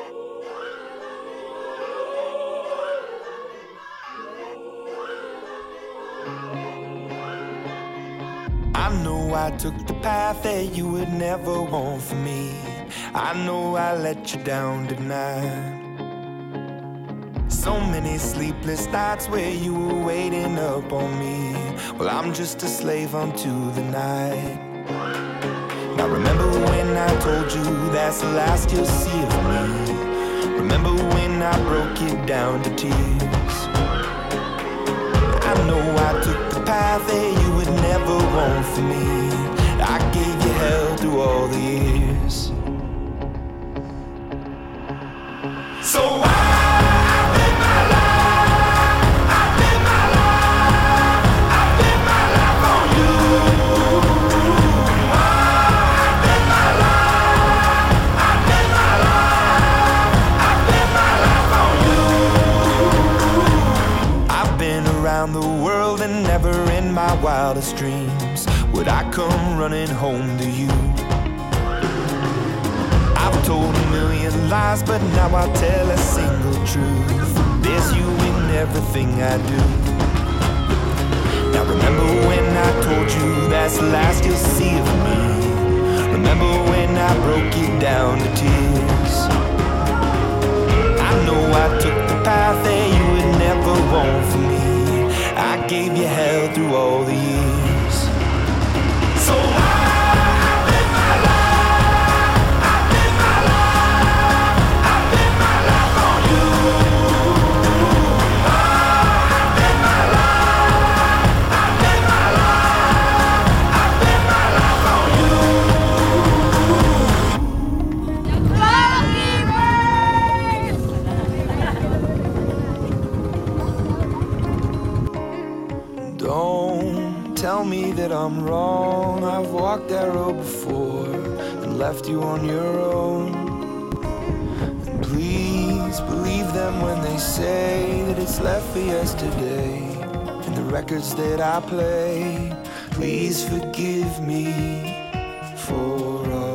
I know I took the path that you would never want for me. I know I let you down tonight. So many sleepless nights where you were waiting up on me. Well, I'm just a slave unto the night. Now remember when I told you that's the last you'll see of me. Remember when I broke it down to tears. I know I took the path that you would never want for me. I gave you hell through all the years. So around the world and never in my wildest dreams would I come running home to you. I've told a million lies, but now I tell a single truth. There's you in everything I do. Now remember when I told you that's the last you'll see of me. Remember when I broke it down to tears. I know I took the path that you would never want for me. I gave you hell through all the years. So I live my life, I live my life, I live my life on you. I live my life, I live my life, I live my life on you. Don't tell me that I'm wrong. I've walked that road before and left you on your own. And please believe them when they say that it's left for yesterday. And the records that I play, please forgive me for all.